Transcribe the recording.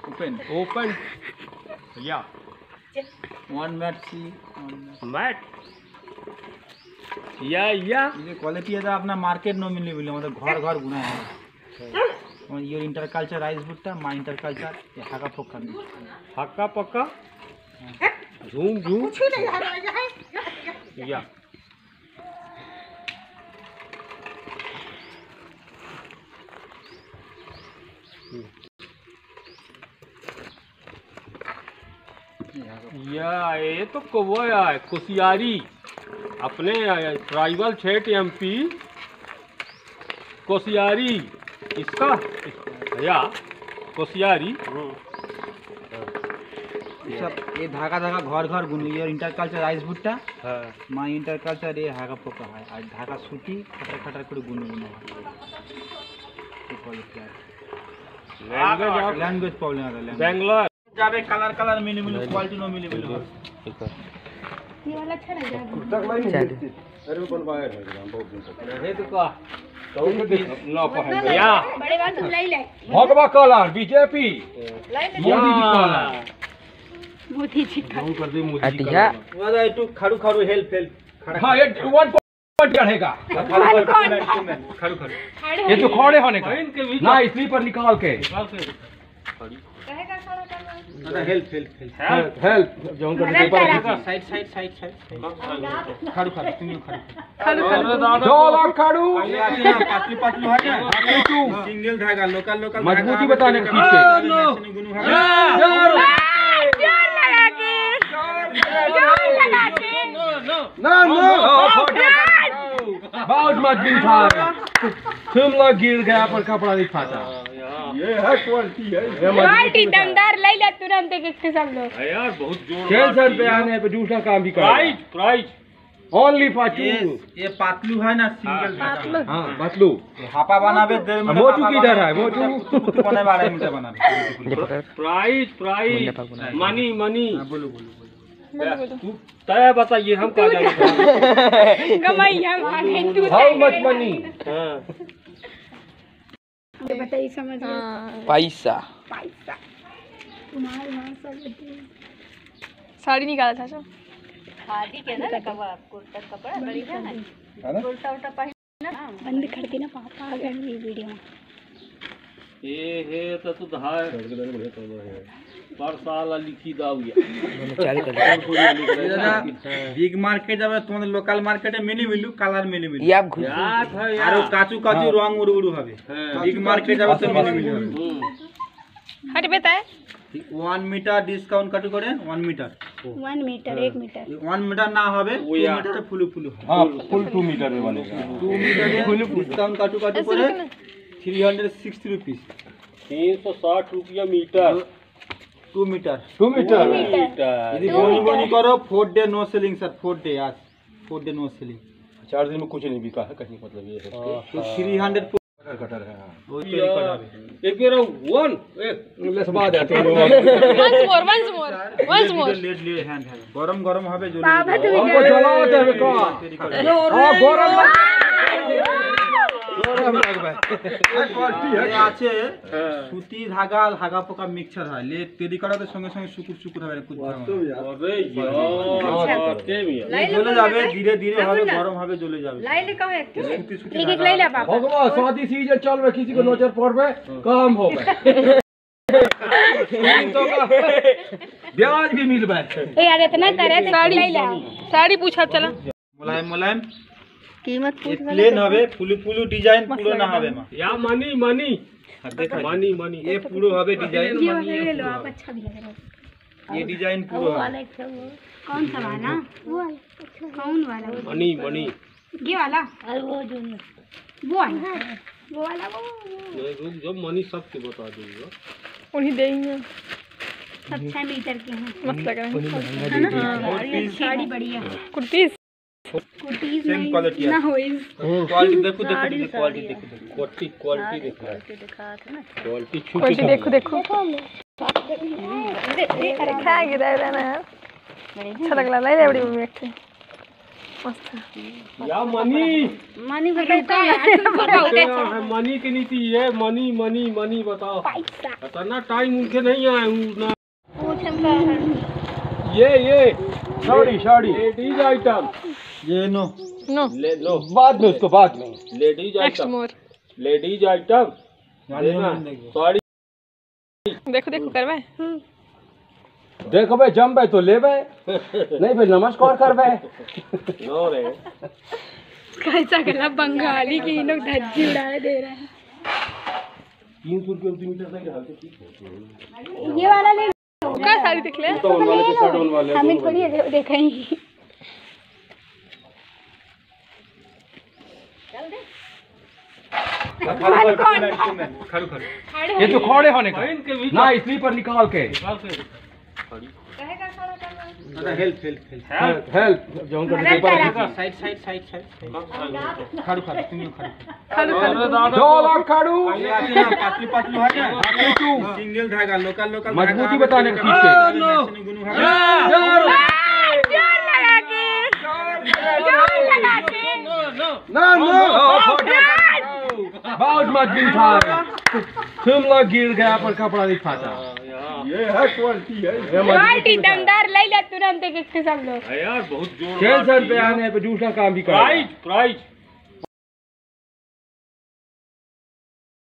Open या one mat सी mat या ये क्वालिटी है अपना मार्केट नो मिले बोले मतलब घर घर गुना है ये इंटरकल्चर राइस भुट्टा मा इंटरकल्चर ये हाका फोका हक्का पक्का झूम झूम या ये तो वो है कुसियारी अपने ट्राइबल क्षेत्र एमपी कुसियारी इसका या कुसियारी सब ये धागा धागा घर घर गुन ये इंटरकल्चर राइस भुट्टा मा इंटरकल्चर ये हाका फोका है और धागा सूती खटर खटर कर गुन गुन लैंग्वेज प्रॉब्लम आता है बेंगलोर जाबे कलर कलर मिले मिले क्वालिटी नो मिले मिले ये वाला अच्छा लग रहा है। अरे वो बनवाया है बहुत दिन तक रहे तो का तो लो पहन या बड़े बात तुम ले ले भगवा colour BJP Modi ji colour Modi ji का कर दे मोदी जी अटिया वादा टू खड़ू खड़ू हेल्प हां ये 1 पॉइंट रहेगा खड़ू खड़ू ये तो खड़े होने का ना स्लीपर निकाल के रहेगा खड़ा करना हेल्प हेल्प जो कर दे साइड साइड साइड साइड खड़ू खड़ू तुम खड़ू खड़ू दो लाख खड़ू पतली पतली है सिंगल धागा लोकल लोकल मजबूती बताने की चीज जोर लगा के ना बहुत मजबूत था तुम लोग गिर गया पर कपड़ा नहीं फाटा ये है क्वालिटी है क्वालिटी दमदार ले ले तुरंत एक सब लोग यार बहुत जोर 600 रुपए आने पे दूसरा काम भी कर प्राइस ओनली फॉर ये पातलू है ना सिंगल धागा हां पतलू हापा बनावे दे में मोटू किधर है मोटू बने वाले में बनावे प्राइस मनी बोलो तू तय बताइए हम क्या जाने कमाई हम आगे तू हाउ मच मनी हां बताइए समझ पैसा पैसा तुम्हारे वहां सब साड़ी निकाला था सब शादी के ना कुर्ता कपड़ा बढ़िया है कुर्ता उल्टा पहनना बंद कर देना पापा आ गए ये वीडियो में हे तो तू धार पर साल लिखी दाऊया चालू कर बिग मार्केट जब तुम लोकल मार्केट मिली मिलू कलर मिली मिलू ये आप घुस आरो काचू काचू रंग उड़ उड़ हवे बिग मार्केट जब तो मिली मिलू हट बेटा 1 मीटर डिस्काउंट कटू करे 1 मीटर 1 मीटर 1 मीटर 1 मीटर ना हवे 2 मीटर फुलू फुलू हां फुल 2 मीटर में बनेगा 2 मीटर डिस्काउंट कटू कटू करे 360 रुपीस 360 रुपया मीटर 2 मीटर 2 मीटर यदि बोनी बोनी करो 4 day no selling sir 4 day आज 4 डे नो सेलिंग 4 दिन में कुछ नहीं बिका है कहीं मतलब ये है तो 300 कटर है वो तो रिकॉर्ड आवे एक बेर वन एक लेस बाद आते हैं once more लेट ले हैंड है गरम गरम हवे जो बाबा तू हमको चलाओ दे का हां गरम আছে সুতি ধাগা হাগা পোকা মিক্সচার হয় লে তেরি করাতে সঙ্গে সঙ্গে সুকুর সুকুর হবে কুছ अरे यार के मिया জ্বলে যাবে ধীরে ধীরে হবে গরম হবে জ্বলে যাবে लाइले कहो एक সুতি সুতি एक एक ले ले पापा भगवान शादी सीजन चल रहा किसी को नजर पड़ रहा काम हो गए ब्याज भी मिल रहा है ए यार इतना करे साड़ी ले ले साड़ी पूछा चला मुलायम मुलायम कीमत ये प्लेन हवे फुलू फुलू डिजाइन पूरा ना हवे मा या मनी देखो मनी ये पूरा हवे डिजाइन ये वाला ले लो आप अच्छा भी लग रहा है ये डिजाइन पूरा हवे कौन सा वाला वो वाला कौन वाला मनी ये वाला और वो जो वो वाला वो वाला वो रुक जब मनी सबके बता दूंगा उन्हीं देंगे सब 6 मीटर के हैं मस्त लग रहा है साड़ी बढ़िया कुर्तीस सेम क्वालिटी ना हो क्वालिटी देखो क्वालिटी देखो क्वालिटी देखो दिखा था ना क्वालिटी क्वालिटी देखो अरे खा गिरा रहा ना यार अच्छा लग रहा है बड़ी मम्मी या मनी मनी बताओ है मनी की नीति है। मनी मनी मनी बताओ। इतना टाइम उनके नहीं आए हूँ ना। ये साड़ी लेडीज आइटम। ये नो ले लो बाद में उसको बाद में ladies item. Ladies item sari. देखो देखो करवे देखो भाई जम भाई तो ले भाई नहीं भाई नमस्कार कर भाई नो रे कैसा गला बंगाली की लोग धज्जी उड़ाए दे रहे हैं। 300 रुपये मीटर तक हालत ठीक है। ये वाला ले का साड़ी दिख ले तो बनवा ले शर्ट बनवा ले हमें थोड़ी देखेंगे। ये तो खड़े होने का ना स्लीपर निकाल के हेल्प हेल्प जो उनका साइड खड़ू दो लाख खाड़ू पातलू है ना सिंगल धागा लोकल मजबूती बताने का खींच ना बहुत मजबूत था तुम लोग गिर गया पर कपड़ा नहीं फाटा। ये है क्वालिटी है। क्वालिटी दमदार ले ले तुरंत एक सब लोग यार बहुत जोर। 600 रुपये आने पे दूसरा काम भी करेगा। प्राइस